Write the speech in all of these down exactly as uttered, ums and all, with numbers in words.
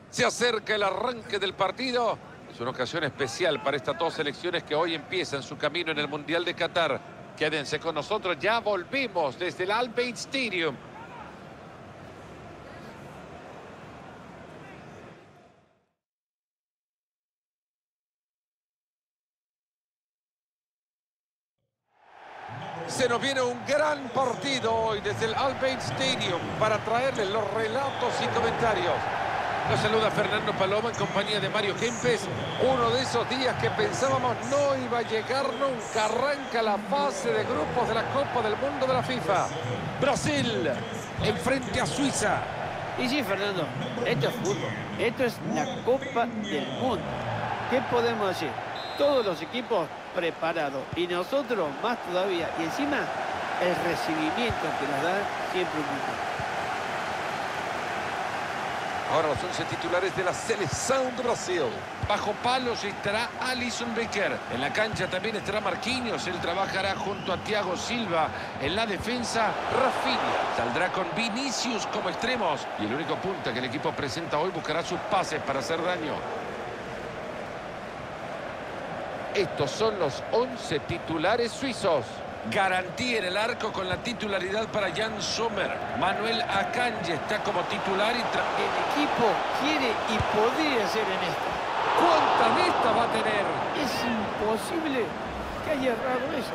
Se acerca el arranque del partido. Es una ocasión especial para estas dos selecciones que hoy empiezan su camino en el Mundial de Qatar. Quédense con nosotros, ya volvimos desde el Al Bayt Stadium. Se nos viene un gran partido hoy desde el Al Bayt Stadium para traerles los relatos y comentarios. Nos saluda Fernando Paloma en compañía de Mario Kempes. Uno de esos días que pensábamos no iba a llegar nunca. Arranca la fase de grupos de la Copa del Mundo de la FIFA. Brasil enfrente a Suiza. Y sí, Fernando, esto es fútbol. Esto es la Copa del Mundo. ¿Qué podemos decir? Todos los equipos preparados y nosotros más todavía. Y encima, el recibimiento que nos da siempre un gusto. Ahora los once titulares de la Selección de Brasil. Bajo palos estará Alisson Becker. En la cancha también estará Marquinhos. Él trabajará junto a Thiago Silva. En la defensa, Rafinha. Saldrá con Vinicius como extremos. Y el único punta que el equipo presenta hoy buscará sus pases para hacer daño. Estos son los once titulares suizos. Garantía en el arco con la titularidad para Jan Sommer. Manuel Akanji está como titular y... El equipo quiere y podría ser en esta. ¿Cuántas de estas va a tener? Es imposible que haya errado eso.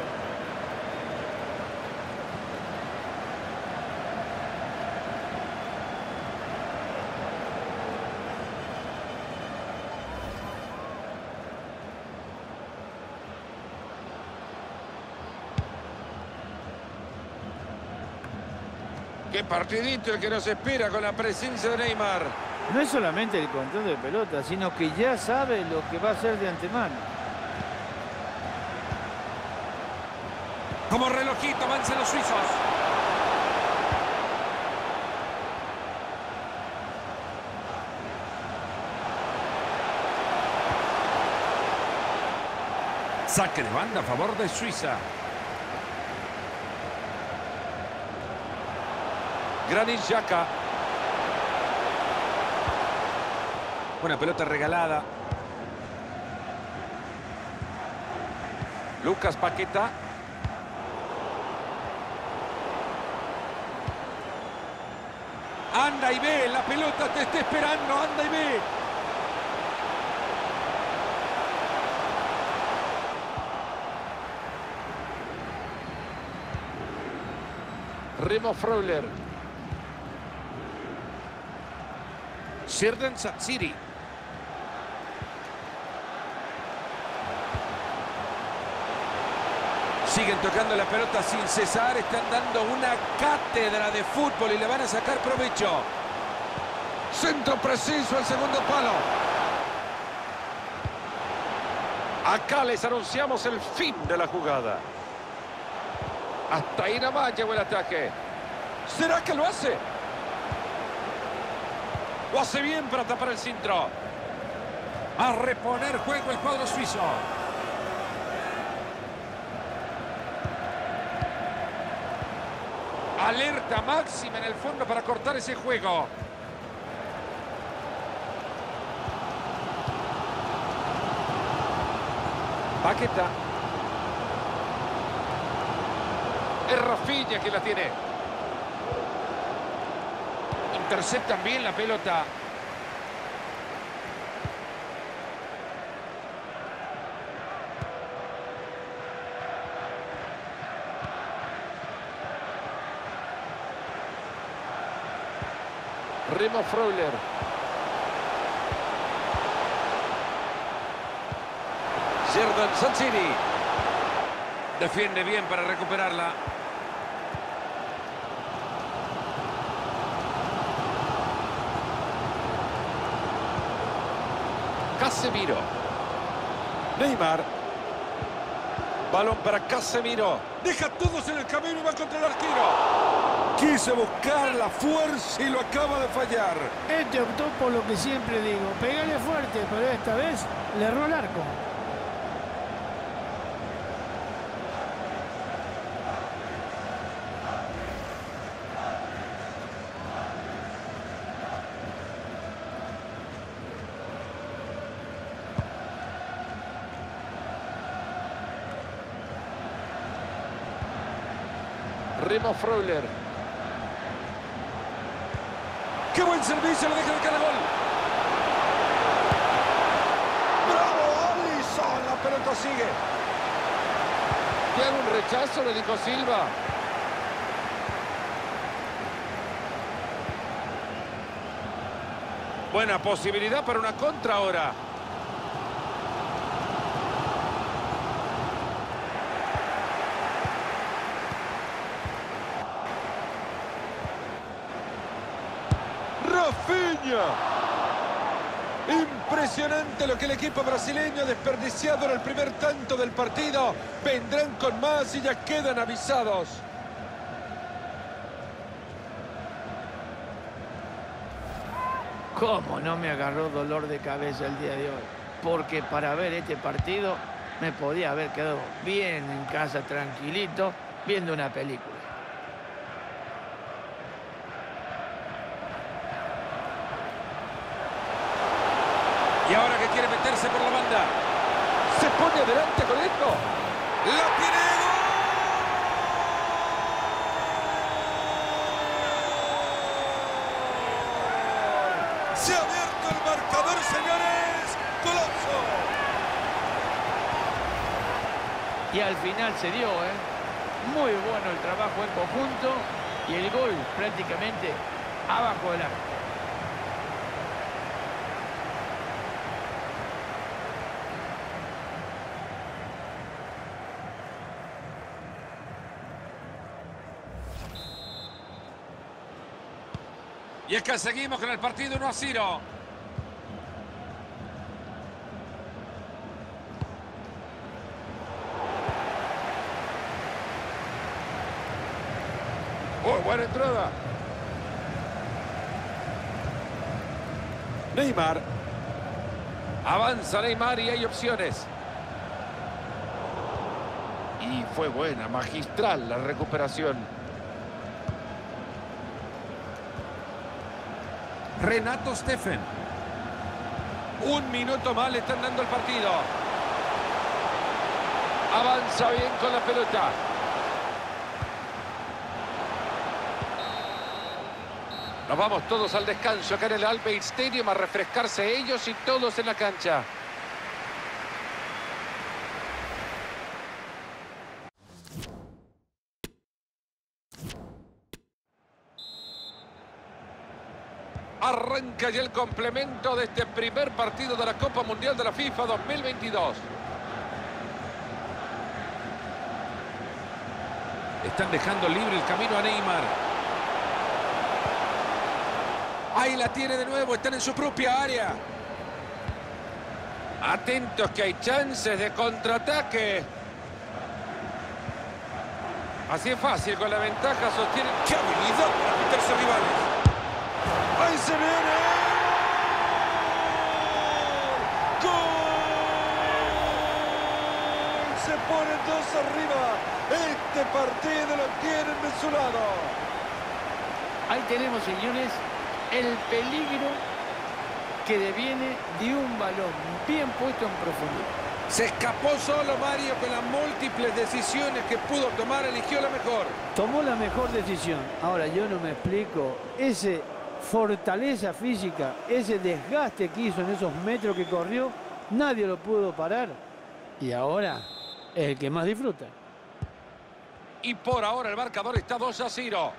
Qué partidito el que nos espera con la presencia de Neymar. No es solamente el control de pelota, sino que ya sabe lo que va a hacer de antemano. Como relojito avanzan los suizos. Saque de banda a favor de Suiza. Granit Xhaka. Una pelota regalada. Lucas Paqueta. Anda y ve, la pelota te está esperando, anda y ve. Remo Freuler. Xherdan Shaqiri. Siguen tocando la pelota sin cesar. Están dando una cátedra de fútbol y le van a sacar provecho. Centro preciso al segundo palo. Acá les anunciamos el fin de la jugada. Hasta ahí nada más llegó el ataque. ¿Será que lo hace? Lo hace bien para tapar el centro. A reponer juego el cuadro suizo. Alerta máxima en el fondo para cortar ese juego. Paqueta. Es Rafinha que la tiene. Interceptan bien la pelota. Remo Freuler. Xherdan Shaqiri. Defiende bien para recuperarla. Casemiro. Neymar. Balón para Casemiro. Deja todos en el camino y va contra el arquero. Quiso buscar la fuerza y lo acaba de fallar. Este optó por lo que siempre digo. Pégale fuerte, pero esta vez le erró el arco. Remo Freuler. ¡Qué buen servicio! Lo deja de cara gol. ¡Bravo, Alisson! La pelota sigue. Tiene un rechazo, le dijo Silva. Buena posibilidad para una contra ahora. Rafinha. Impresionante lo que el equipo brasileño ha desperdiciado en el primer tanto del partido. Vendrán con más y ya quedan avisados. ¿Cómo no me agarró dolor de cabeza el día de hoy? Porque para ver este partido me podía haber quedado bien en casa, tranquilito, viendo una película. Y ahora que quiere meterse por la banda. Se pone adelante con esto. ¡La tiene! ¡Se ha abierto el marcador, señores! ¡Golazo! Y al final se dio, ¿eh? Muy bueno el trabajo en conjunto y el gol prácticamente abajo del arco. Y es que seguimos con el partido uno a cero. ¡Oh, buena entrada! Neymar. Avanza Neymar y hay opciones. Y fue buena, magistral la recuperación. Renato Steffen. Un minuto más le están dando el partido. Avanza bien con la pelota. Nos vamos todos al descanso acá en el Alpine Stadium a refrescarse ellos y todos en la cancha. Arranca ya el complemento de este primer partido de la Copa Mundial de la FIFA dos mil veintidós. Están dejando libre el camino a Neymar. Ahí la tiene de nuevo, están en su propia área. Atentos que hay chances de contraataque. Así es fácil, con la ventaja sostienen. ¡Qué habilidad para meterse rivales! ¡Ahí se viene! ¡Gol! Se ponen dos arriba. Este partido lo tienen de su lado. Ahí tenemos, señores, el peligro que deviene de un balón bien puesto en profundidad. Se escapó solo Mario con las múltiples decisiones que pudo tomar, eligió la mejor. Tomó la mejor decisión. Ahora, yo no me explico. Ese fortaleza física, ese desgaste que hizo en esos metros que corrió, nadie lo pudo parar. Y ahora es el que más disfruta. Y por ahora el marcador está dos a cero.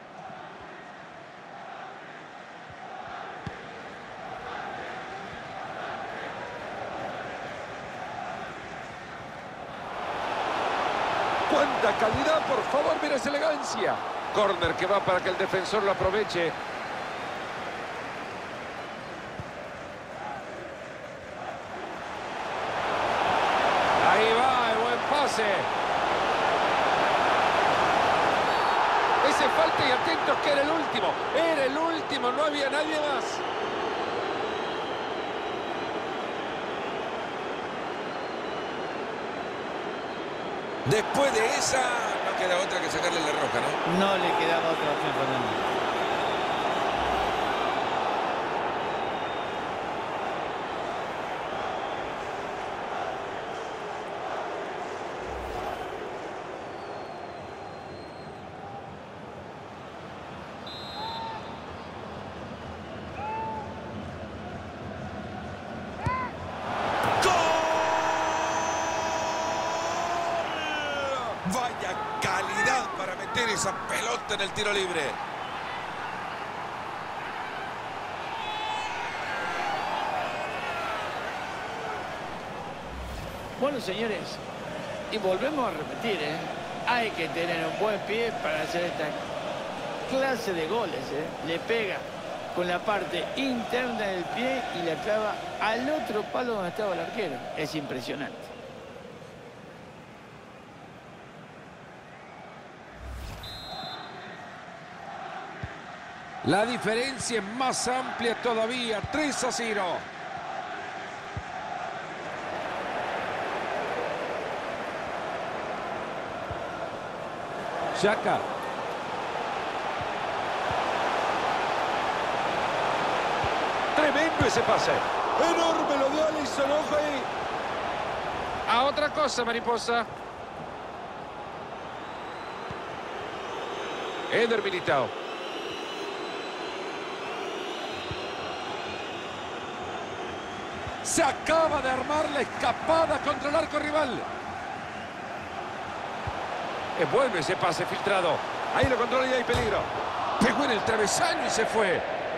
¡Cuánta calidad! Por favor, mira esa elegancia. Corner que va para que el defensor lo aproveche. Ahí va, el buen pase. Ese falta y atentos que era el último. Era el último, no había nadie más. Después de esa, no queda otra que sacarle la roja, ¿no? No le quedaba otra opción, Fernando. meter esa pelota en el tiro libre. Bueno, señores, y volvemos a repetir, ¿eh? Hay que tener un buen pie para hacer esta clase de goles, ¿eh? Le pega con la parte interna del pie y la clava al otro palo donde estaba el arquero. Es impresionante. La diferencia es más amplia todavía, tres a cero. Xhaka. Tremendo ese pase. Enorme lo de Alisson, ojo ahí. A otra cosa, mariposa. Eder Militao. Se acaba de armar la escapada contra el arco rival. Es bueno ese pase filtrado. Ahí lo controla y hay peligro. Pegó en el travesaño y se fue.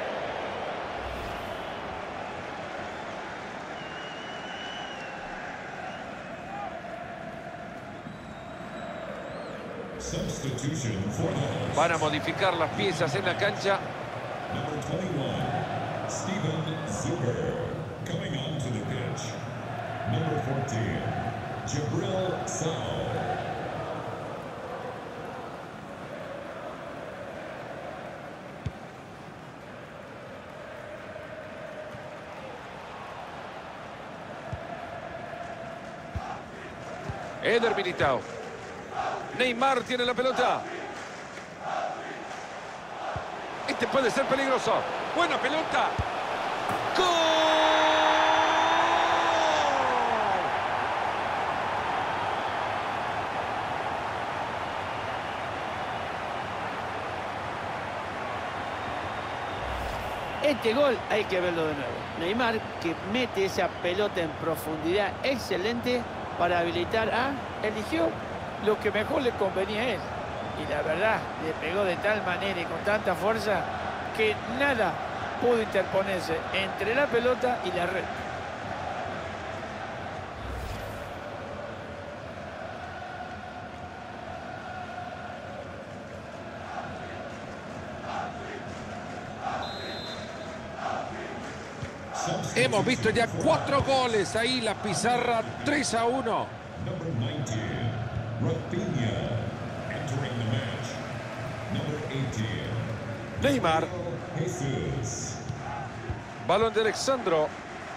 Van a modificar las piezas en la cancha. Number twenty-one, Steven Zuber. Coming onto the pitch, number fourteen, Jabril Sow. Eder Militao. Neymar tiene la pelota. Este puede ser peligroso. Buena pelota. ¡Gol! Este gol hay que verlo de nuevo. Neymar que mete esa pelota en profundidad excelente para habilitar a... Eligió lo que mejor le convenía a él. Y la verdad, le pegó de tal manera y con tanta fuerza que nada pudo interponerse entre la pelota y la red. Hemos visto ya cuatro goles. Ahí la pizarra tres a uno. Number nineteen, Rafinha. Entering the match, number eighteen, Neymar. Jesus. Balón de Alexandro.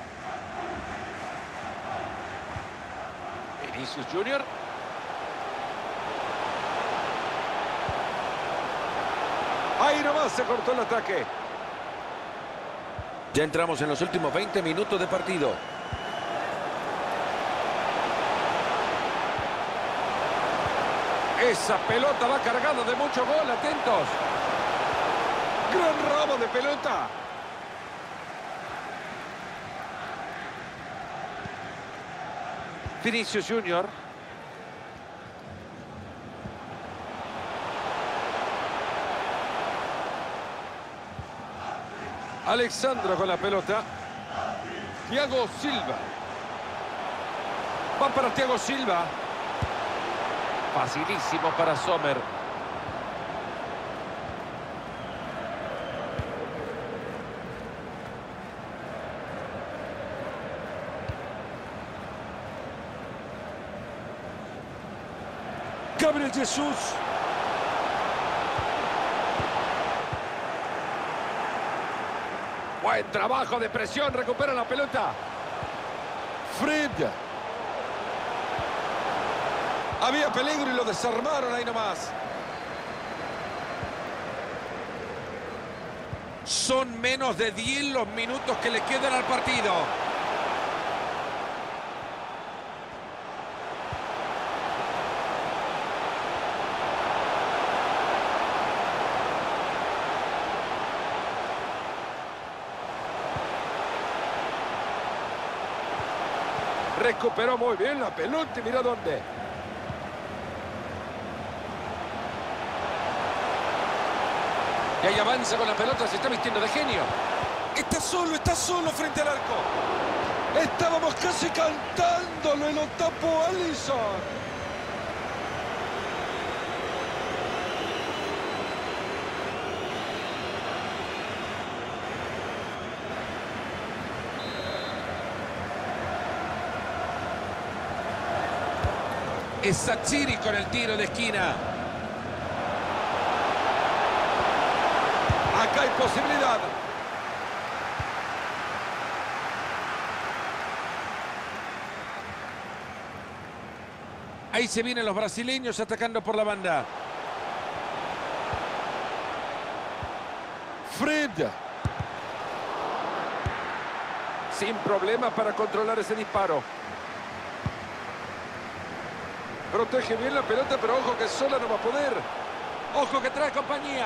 Vinicius Junior. Ahí nomás se cortó el ataque. Ya entramos en los últimos veinte minutos de partido. Esa pelota va cargada de mucho gol, atentos. Gran robo de pelota. Vinicius Junior. Alexandro con la pelota. Thiago Silva. Va para Thiago Silva. Facilísimo para Sommer. Gabriel Jesús. Buen trabajo de presión, recupera la pelota. Fred. Había peligro y lo desarmaron ahí nomás. Son menos de diez los minutos que le quedan al partido. Recuperó muy bien la pelota y mira dónde. Y ahí avanza con la pelota, se está vistiendo de genio. Está solo, está solo frente al arco. Estábamos casi cantándolo y lo tapó Alisson. Es Satsiri con el tiro de esquina. Acá hay posibilidad. Ahí se vienen los brasileños atacando por la banda. Fred. Sin problema para controlar ese disparo. Protege bien la pelota, pero ojo que sola no va a poder. Ojo que trae compañía.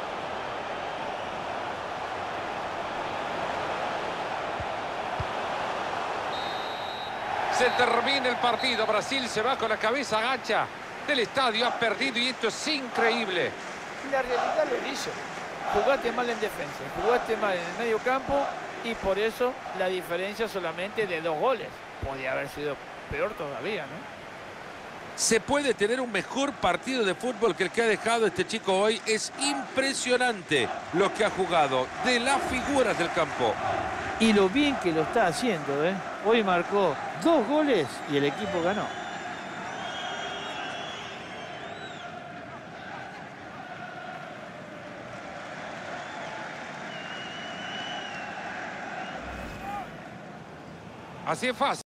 Se termina el partido. Brasil se va con la cabeza agacha del estadio. Ha perdido y esto es increíble. La realidad lo dice. Jugaste mal en defensa, jugaste mal en el medio campo y por eso la diferencia solamente de dos goles. Podría haber sido peor todavía, ¿no? Se puede tener un mejor partido de fútbol que el que ha dejado este chico hoy. Es impresionante lo que ha jugado, de las figuras del campo. Y lo bien que lo está haciendo, ¿eh? Hoy marcó dos goles y el equipo ganó. Así es fácil.